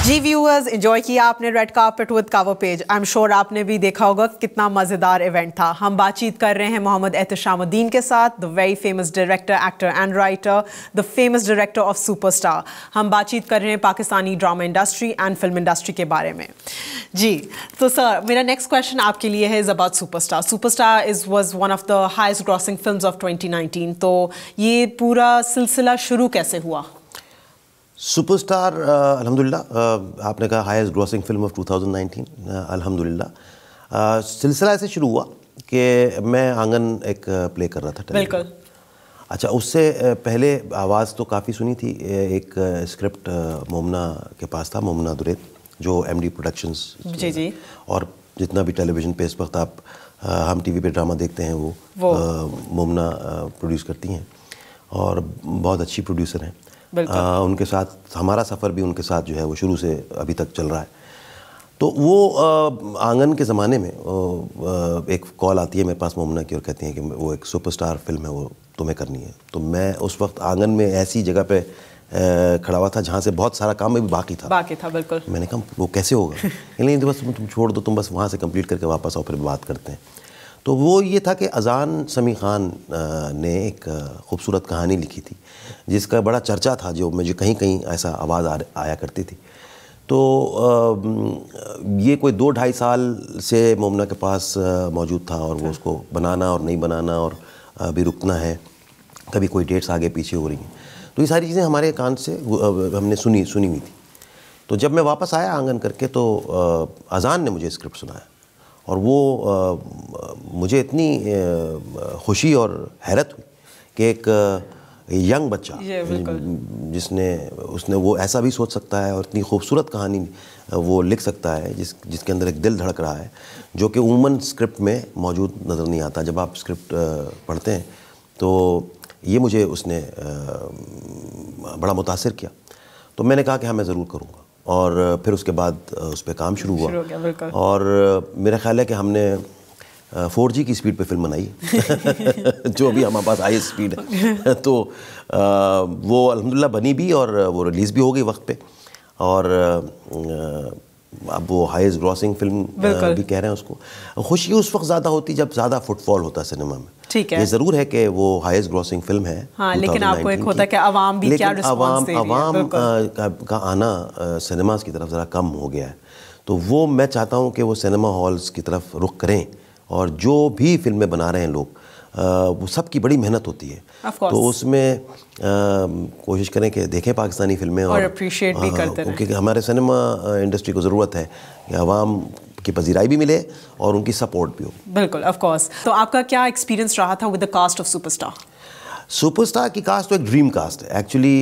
जी viewers, enjoy किया आपने red carpet with cover page. I am sure आपने भी देखा होगा कितना मज़ेदार इवेंट था। हम बातचीत कर रहे हैं मोहम्मद एहतशामुद्दीन के साथ, the very famous director, actor and writer, the famous director of superstar. हम बातचीत कर रहे हैं Pakistani drama industry and film industry के बारे में। जी तो सर, मेरा नेक्स्ट क्वेश्चन आपके लिए है is about superstar. Superstar was one of the highest grossing film of 2019। तो ये पूरा सिलसिला शुरू कैसे हुआ? सुपरस्टार अल्हम्दुलिल्लाह, आपने कहा हाईएस्ट ग्रॉसिंग फिल्म ऑफ 2019। अल्हम्दुलिल्लाह सिलसिला ऐसे शुरू हुआ कि मैं आंगन एक प्ले कर रहा था। बिल्कुल। अच्छा, उससे पहले आवाज़ तो काफ़ी सुनी थी। एक स्क्रिप्ट मोमना के पास था, मोमना दुरैद, जो एमडी प्रोडक्शंस। जी। और जितना भी टेलीविज़न पे इस वक्त आप हम टीवी पे ड्रामा देखते हैं वो मोमना प्रोड्यूस करती हैं और बहुत अच्छी प्रोड्यूसर हैं। उनके साथ हमारा सफ़र भी उनके साथ जो है वो शुरू से अभी तक चल रहा है। तो वो आंगन के ज़माने में एक कॉल आती है मेरे पास मोमना की और कहती हैं कि वो एक सुपरस्टार फिल्म है, वो तुम्हें करनी है। तो मैं उस वक्त आंगन में ऐसी जगह पे खड़ा हुआ था जहाँ से बहुत सारा काम भी बाकी था। बिल्कुल। मैंने कहा वो कैसे होगा? नहीं तो बस तुम छोड़ दो, तुम बस वहाँ से कंप्लीट करके वापस आओ, फिर बात करते हैं। तो वो ये था कि अज़ान समी ख़ान ने एक ख़ूबसूरत कहानी लिखी थी जिसका बड़ा चर्चा था, जो मुझे कहीं कहीं ऐसा आवाज़ आया करती थी। तो ये कोई 2-2.5 साल से मोमना के पास मौजूद था और वो उसको बनाना और नहीं बनाना और अभी रुकना है, कभी कोई डेट्स आगे पीछे हो रही हैं। तो ये सारी चीज़ें हमारे कान से हमने सुनी हुई थी। तो जब मैं वापस आया आंगन करके तो अज़ान ने मुझे स्क्रिप्ट सुनाया और वो मुझे इतनी खुशी और हैरत हुई कि एक यंग बच्चा उसने वो ऐसा भी सोच सकता है और इतनी खूबसूरत कहानी वो लिख सकता है जिसके अंदर एक दिल धड़क रहा है, जो कि उमूमन स्क्रिप्ट में मौजूद नज़र नहीं आता। जब आप स्क्रिप्ट पढ़ते हैं तो ये मुझे उसने बड़ा मुतासिर किया। तो मैंने कहा कि हाँ, मैं ज़रूर करूँगा। और फिर उसके बाद उस पर काम शुरू हुआ और मेरा ख्याल है कि हमने 4G की स्पीड पे फिल्म बनाई जो अभी हमारे पास हाई स्पीड है। तो वो अल्हम्दुलिल्लाह बनी भी और वो रिलीज़ भी हो गई वक्त पे। और अब वो हाईएस्ट ग्रॉसिंग फिल्म भी कह रहे हैं उसको। खुशी उस वक्त ज़्यादा होती जब ज़्यादा फुटफॉल होता है सिनेमा में। ठीक है, ये ज़रूर है कि वो हाईएस्ट ग्रॉसिंग फिल्म है। हाँ, लेकिन आपको एक होता है कि आवाम भी क्या रिस्पॉन्स दे रही है। आवाम का आना सिनेमास की तरफ ज़रा कम हो गया है। तो वो मैं चाहता हूँ कि वो सिनेमा हॉल्स की तरफ रुख करें और जो भी फिल्में बना रहे हैं लोग, वो सब की बड़ी मेहनत होती है। तो उसमें कोशिश करें कि देखें पाकिस्तानी फिल्में और अप्रिशिएट भी करते रहें, क्योंकि हमारे सिनेमा इंडस्ट्री को ज़रूरत है कि आवाम की पजीराई भी मिले और उनकी सपोर्ट भी हो। बिल्कुल, ऑफ कोर्स। तो आपका क्या एक्सपीरियंस रहा था with the cast of superstar? Superstar की कास्ट तो एक ड्रीम कास्ट है एक्चुअली।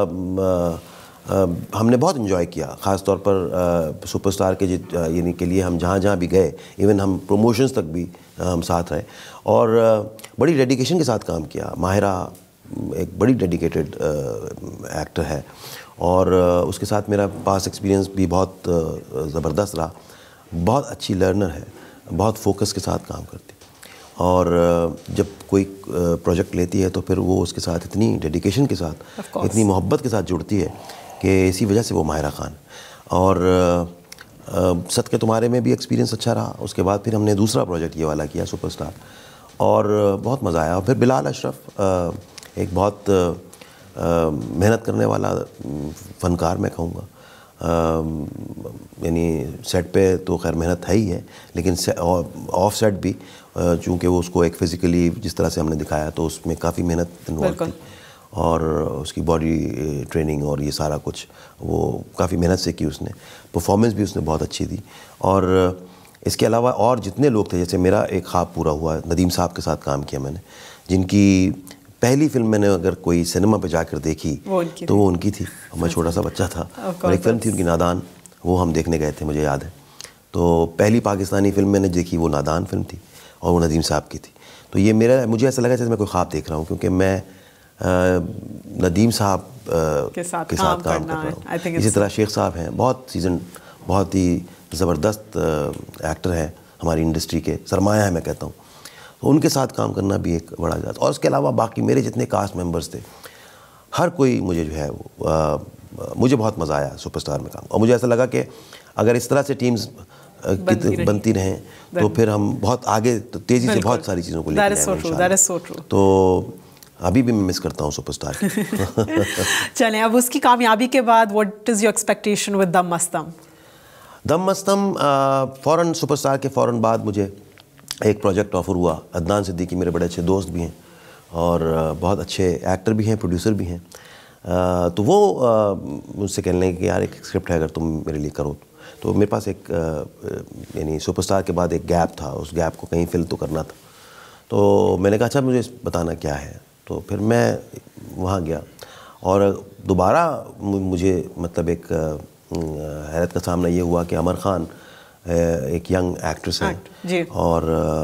हमने बहुत इन्जॉय किया, ख़ास तौर पर सुपरस्टार के यानी के लिए हम जहाँ भी गए, इवन हम प्रमोशंस तक भी हम साथ रहे और बड़ी डेडिकेशन के साथ काम किया। माहिरा एक बड़ी डेडिकेटेड एक्टर है और उसके साथ मेरा पास एक्सपीरियंस भी बहुत ज़बरदस्त रहा। बहुत अच्छी लर्नर है, बहुत फोकस के साथ काम करती और जब कोई प्रोजेक्ट लेती है तो फिर वो उसके साथ इतनी डेडिकेशन के साथ, इतनी मोहब्बत के साथ जुड़ती है कि इसी वजह से वो माहिरा खान। और सदके तुम्हारे में भी एक्सपीरियंस अच्छा रहा। उसके बाद फिर हमने दूसरा प्रोजेक्ट ये वाला किया सुपरस्टार और बहुत मज़ा आया। और फिर बिलाल अशरफ एक बहुत मेहनत करने वाला फ़नकार मैं कहूँगा। यानी सेट पे तो खैर मेहनत है ही है, लेकिन ऑफ सेट भी चूँकि वो उसको एक फ़िज़िकली जिस तरह से हमने दिखाया तो उसमें काफ़ी मेहनत इन्वॉल्व थी और उसकी बॉडी ट्रेनिंग और ये सारा कुछ वो काफ़ी मेहनत से की उसने। परफॉर्मेंस भी उसने बहुत अच्छी दी। और इसके अलावा और जितने लोग थे, जैसे मेरा एक ख्वाब पूरा हुआ, नदीम साहब के साथ काम किया मैंने, जिनकी पहली फिल्म मैंने अगर कोई सिनेमा पे जाकर देखी तो वो उनकी थी। मैं छोटा सा बच्चा था और एक फिल्म थी उनकी नादान, वो हम देखने गए थे, मुझे याद है। तो पहली पाकिस्तानी फिल्म मैंने देखी वो नादान फिल्म थी और वो नदीम साहब की थी। तो ये मुझे ऐसा लगा जैसे मैं कोई ख्वाब देख रहा हूँ, क्योंकि मैं नदीम साहब के साथ काम कर रहा हूँ। इसी तरह शेख साहब हैं, बहुत ही ज़बरदस्त एक्टर हैं हमारी इंडस्ट्री के, सरमाया है मैं कहता हूँ। तो उनके साथ काम करना भी एक बड़ा ज़्यादा। और उसके अलावा बाकी मेरे जितने कास्ट मेंबर्स थे, हर कोई मुझे जो है वो मुझे बहुत मज़ा आया सुपरस्टार में काम, और मुझे ऐसा लगा कि अगर इस तरह से टीम्स बनती रहें तो फिर हम बहुत आगे तेज़ी से बहुत सारी चीज़ों को लेकर जाएंगे। तो अभी भी मैं मिस करता हूँ सुपरस्टार। चलें, अब उसकी कामयाबी के बाद what is your expectation with Dum Mastam? दम मस्तम फ़ौरन सुपरस्टार के फ़ौरन बाद मुझे एक प्रोजेक्ट ऑफ़र हुआ। अदनान सिद्दीकी मेरे बड़े अच्छे दोस्त भी हैं और बहुत अच्छे एक्टर भी हैं, प्रोड्यूसर भी हैं। तो वो मुझसे कहने लगे कि यार एक स्क्रिप्ट है, अगर तुम मेरे लिए करो। तो मेरे पास एक यानी सुपरस्टार के बाद एक गैप था, उस गैप को कहीं फिल तो करना था। तो मैंने कहा अच्छा मुझे बताना क्या है। तो फिर मैं वहाँ गया और दोबारा मुझे मतलब एक हैरत का सामना ये हुआ कि अमर खान एक यंग एक्ट्रेस हैं और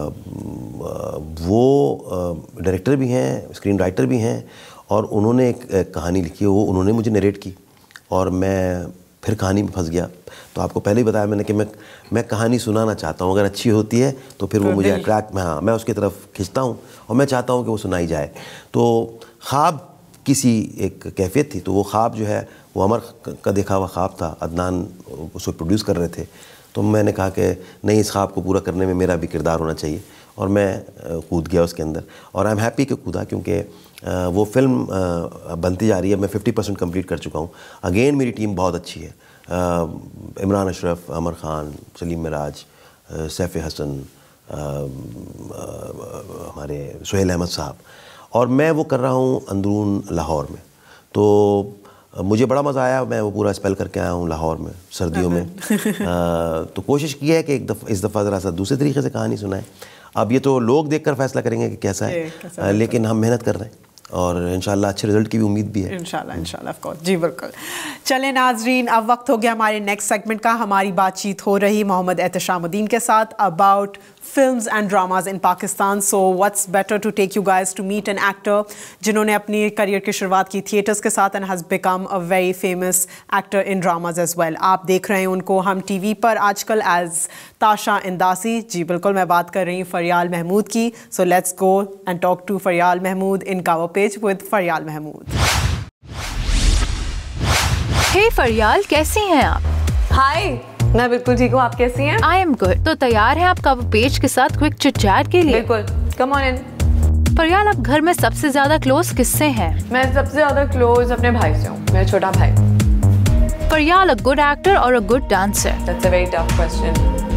वो डायरेक्टर भी हैं, स्क्रीन राइटर भी हैं, और उन्होंने एक कहानी लिखी है, वो उन्होंने मुझे नरेट की और मैं फिर कहानी में फंस गया। तो आपको पहले ही बताया मैंने कि मैं कहानी सुनाना चाहता हूँ, अगर अच्छी होती है तो फिर वो मुझे अट्रैक्ट, मैं उसकी तरफ खींचता हूँ और मैं चाहता हूँ कि वो सुनाई जाए। तो ख्वाब किसी एक कैफियत थी, तो वो ख्वाब जो है वो अमर का देखा हुआ ख्वाब था, अदनान उसको प्रोड्यूस कर रहे थे। तो मैंने कहा कि नहीं, इस ख्वाब को पूरा करने में मेरा भी किरदार होना चाहिए, और मैं कूद गया उसके अंदर। और आई एम हैप्पी कि कूदा, क्योंकि वो फिल्म बनती जा रही है। मैं 50% कंप्लीट कर चुका हूँ। अगेन मेरी टीम बहुत अच्छी है, इमरान अशरफ, अमर खान, सलीम मिराज, सैफ हसन, हमारे सुहेल अहमद साहब, और मैं वो कर रहा हूँ अंदरून लाहौर में। तो मुझे बड़ा मज़ा आया, मैं वो पूरा स्पेल करके आया हूँ लाहौर में सर्दियों में। तो कोशिश की है कि इस दफ़ा ज़रा सा दूसरे तरीके से कहानी सुनाएं। अब ये तो लोग देखकर फैसला करेंगे कि कैसा है, लेकिन हम मेहनत कर रहे हैं और इंशाल्लाह अच्छे रिजल्ट की भी उम्मीद भी है। इंशाल्लाह ऑफ कोर्स, जी बिल्कुल। चलें नाजरीन, अब वक्त हो गया हमारे नेक्स्ट सेगमेंट का। हमारी बातचीत हो रही मोहम्मद एहतशामुद्दीन के साथ about films and dramas in Pakistan. So what's better to take you guys to meet an actor जिन्होंने अपनी करियर की शुरुआत की थिएटर्स के साथ and has become a very famous actor in dramas as well. आप देख रहे हैं उनको हम टीवी पर आजकल एज ताशा इंदासी। जी बिल्कुल, मैं बात कर रही हूँ फरियाल महमूद की। So let's go and talk to Faryal Mahmood in cover page with Faryal Mahmood. Hey Faryal, कैसी हैं आप? हाय, मैं बिल्कुल ठीक हूँ, आप कैसी हैं? I am good. तो तैयार हैं आप कवर पेज के साथ क्विक चिट चैट के लिए? बिल्कुल, कम ऑन इन। फरियाल, आप घर में सबसे ज्यादा क्लोज किससे हैं? मैं सबसे ज्यादा क्लोज अपने भाई से हूँ, मेरा छोटा भाई। फरियाल, अ गुड एक्टर और a good dancer? That's a very tough question.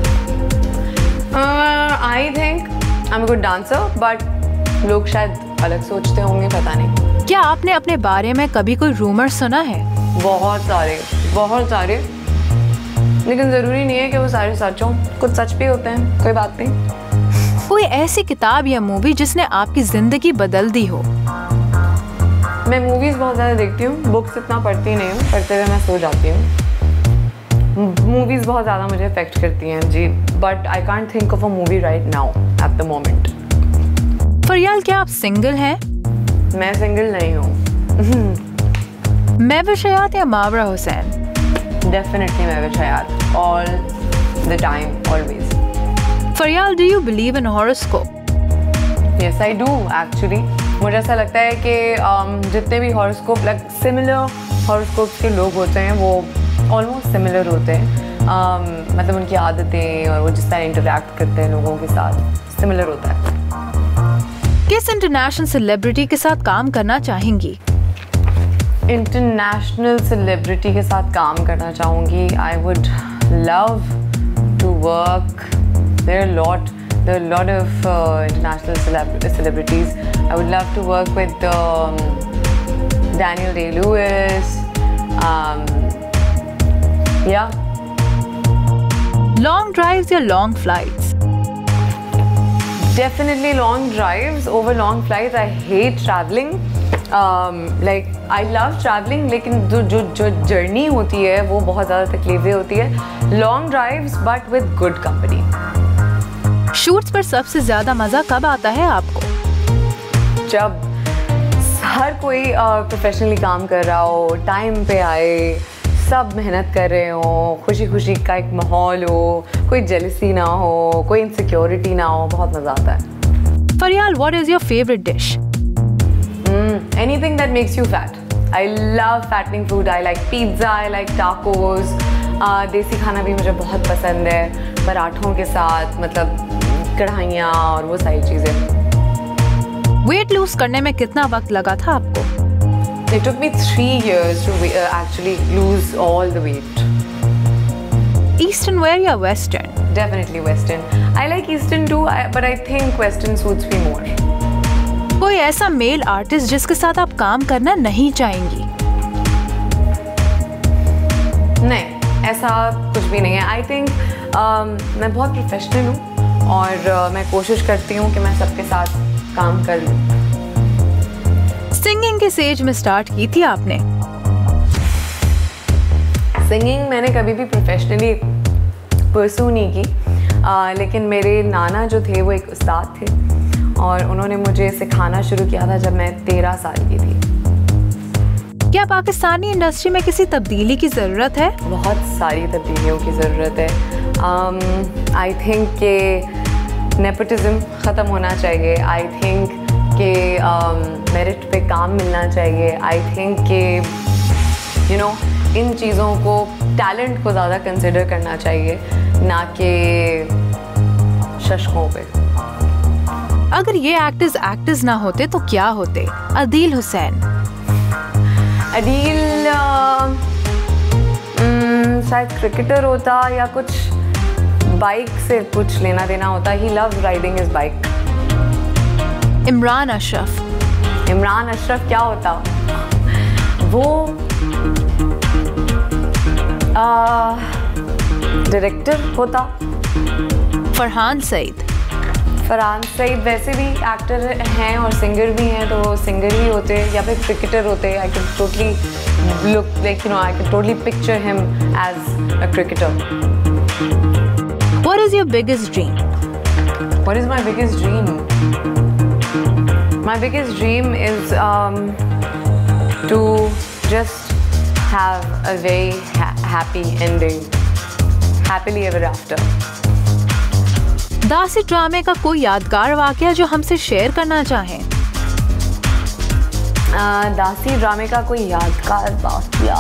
I think I am a good dancer, but लोग शायद अलग सोचते होंगे, पता नहीं। क्या आपने अपने बारे में कभी कोई रूमर सुना है? बहुत सारे, लेकिन जरूरी नहीं है कि वो सारे सच हों, कुछ सच भी होते हैं, कोई बात नहीं। कोई ऐसी किताब या मूवी जिसने आपकी जिंदगी बदल दी हो? मैं मूवीज बहुत ज्यादा देखती हूँ, बुक्स इतना पढ़ती नहीं हूँ, पढ़ते हुए मैं सो जाती हूँ। मूवीज बहुत ज्यादा मुझे अफेक्ट करती हैं जी, but I can't think of a movie right now at the moment. Faryal, क्या आप सिंगल हैं? मैं सिंगल नहीं हूँ। महविश हयात या मावरा Hussain? Definitely Mahwish Hayat, all the time, always. Fariyal, do you believe in horoscope? Yes, I do actually. मुझे ऐसा लगता है कि जितने भी horoscope like similar horoscopes के लोग होते हैं वो almost similar होते हैं। मतलब उनकी आदतें और वो जिस तरह interact करते हैं लोगों के साथ similar होता है। किस इंटरनेशनल सेलिब्रिटी के साथ काम करना चाहेंगी? इंटरनेशनल सेलिब्रिटी के साथ काम करना चाहूँगी। I would love to work, there are a lot of international celebrities. I would love to work with Daniel Day-Lewis. Yeah. Long drives या long flights? Definitely long drives over long flights. I hate traveling. Like I love traveling, लेकिन जो journey होती है वो बहुत ज़्यादा तकलीफें होती है। Long drives but with good company. Shoots पर सबसे ज़्यादा मज़ा कब आता है आपको? जब हर कोई प्रोफेशनली काम कर रहा हो, टाइम पे आए, सब मेहनत कर रहे हो, खुशी खुशी का एक माहौल हो, कोई जेलसी ना हो, कोई इनसिक्योरिटी ना हो, बहुत मज़ा आता है। Faryal, what is your favorite dish? Anything that makes you fat. I love fattening food. I like pizza, I like tacos. देसी खाना भी मुझे बहुत पसंद है, पराठों के साथ, मतलब कढ़ाइयाँ और वो सारी चीज़ें। वेट लूज करने में कितना वक्त लगा था आपको? It took me 3 years to actually lose all the weight. Eastern wear या Western? Definitely Western. I like Eastern too, but I think Western suits me more. कोई ऐसा मेल आर्टिस्ट जिसके साथ आप काम करना नहीं चाहेंगी? नहीं, ऐसा कुछ भी नहीं है। आई थिंक मैं बहुत प्रोफेशनल हूँ और मैं कोशिश करती हूँ कि मैं सबके साथ काम कर लूँ। सिंगिंग किस एज में स्टार्ट की थी आपने? सिंगिंग मैंने कभी भी प्रोफेशनली परस्यू नहीं की, लेकिन मेरे नाना जो थे वो एक उस्ताद थे और उन्होंने मुझे सिखाना शुरू किया था जब मैं 13 साल की थी। क्या पाकिस्तानी इंडस्ट्री में किसी तब्दीली की ज़रूरत है? बहुत सारी तब्दीलियों की ज़रूरत है। आई थिंक कि नेपोटिज्म ख़त्म होना चाहिए। आई थिंक कि मेरिट पे काम मिलना चाहिए। आई थिंक कि यू नो इन चीज़ों को, टैलेंट को ज़्यादा कंसिडर करना चाहिए, ना कि शशकों पे। अगर ये एक्टर्स ना होते तो क्या होते? अदील हुसैन। अदील शायद क्रिकेटर होता या कुछ बाइक से कुछ लेना देना होता। He loves riding his bike. Imran Ashraf. Imran Ashraf क्या होता? वो डायरेक्टर होता। फरहान सईद। फरहान सईद वैसे भी एक्टर हैं और सिंगर भी हैं, तो वो सिंगर ही होते या फिर क्रिकेटर होते। I can totally look like I can totally picture him as a cricketer. What is your biggest dream? What is my biggest dream? My biggest dream is to just have a very happy ending, happily ever after. दासी ड्रामे का कोई यादगार वाकया जो हमसे share करना चाहें? दासी ड्रामे का कोई यादगार वाकया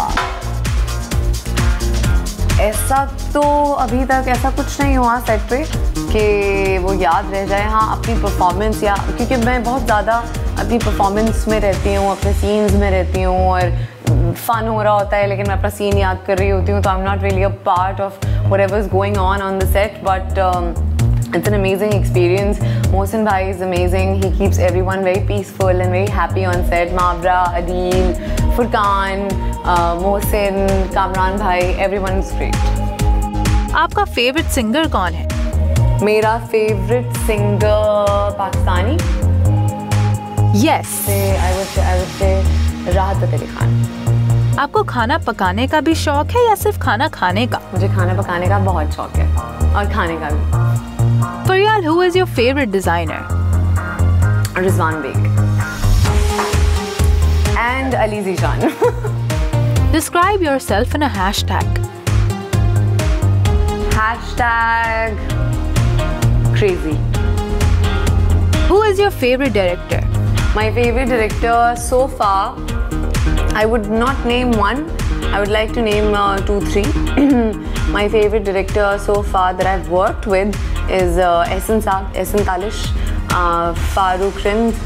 ऐसा तो अभी तक ऐसा कुछ नहीं हुआ सेट पे कि वो याद रह जाए। हाँ, अपनी परफॉर्मेंस, या क्योंकि मैं बहुत ज़्यादा अपनी परफॉर्मेंस में रहती हूँ, अपने सीन्स में रहती हूँ और फन हो रहा होता है, लेकिन मैं अपना सीन याद कर रही होती हूँ, तो I am not really a part of whatever is going on the set, but it's an amazing experience. Mohsin bhai is amazing. He keeps everyone very peaceful and very happy on set. Mavra, Adil, Furqan, Mohsin, Kamran bhai, everyone is great. आपका favourite singer कौन है? मेरा favourite singer Pakistani? Yes. I would say राहत फ़तेह अली खान। आपको खाना पकाने का भी शौक है या सिर्फ खाना खाने का? मुझे खाना पकाने का बहुत शौक है और खाने का भी। Faryal, who is your favorite designer? Rizwan Beg and Ali Zishan. Describe yourself in a hashtag. Hashtag crazy. Who is your favorite director? My favorite director so far, I would not name one. I would like to name 2, 3. My favorite director so far that I've worked with is Ehsan Talish, Farooq Rind,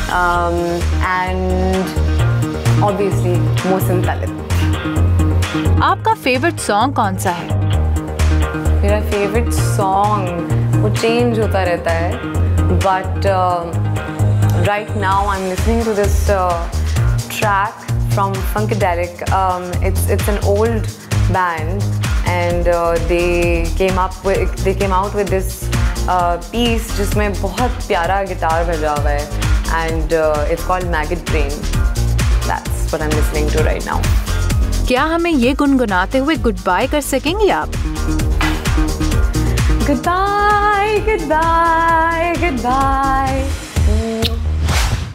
and obviously Mohsin Talib. आपका favourite song कौन सा है? मेरा favourite song वो change होता रहता है, but right now I am listening to this track from Funkadelic. It's an old band, and they came out with this piece जिसमें बहुत प्यारा गिटार बजा हुआ है, and it's called Maggot Brain. That's what I'm listening to right now. क्या हमें ये गुनगुनाते हुए गुड बाय कर सकेंगी आप? Goodbye, goodbye, goodbye.